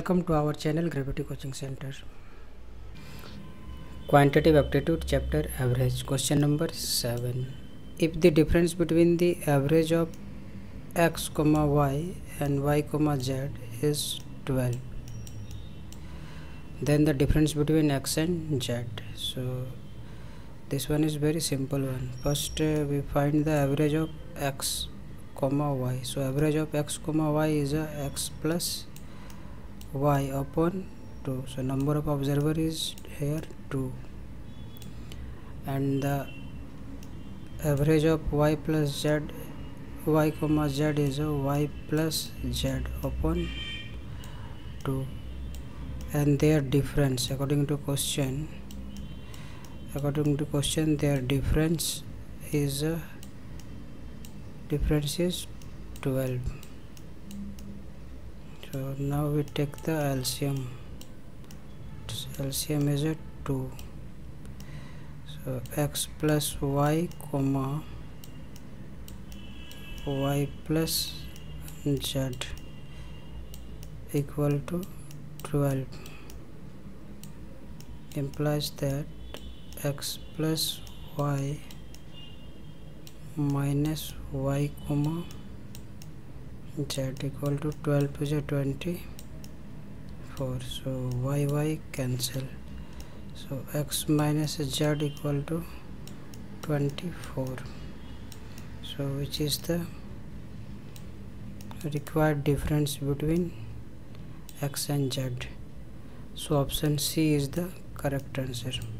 Welcome to our channel Gravity Coaching Center. Quantitative Aptitude Chapter Average. Question number 7. If the difference between the average of x, y and y, z is 12, then the difference between x and z. So this one is very simple one. First we find the average of x, y. So average of x, y is x plus y upon 2. So number of observer is here 2, and the average of y plus z, y z is y plus z upon 2, and their difference according to question their difference is 12. So now we take the LCM. LCM is 2. So x plus y comma y plus z equal to 12 implies that x plus y minus y comma z equal to 12 to 24. So y cancel. So x minus z equal to 24. So which is the required difference between x and z? So option C is the correct answer.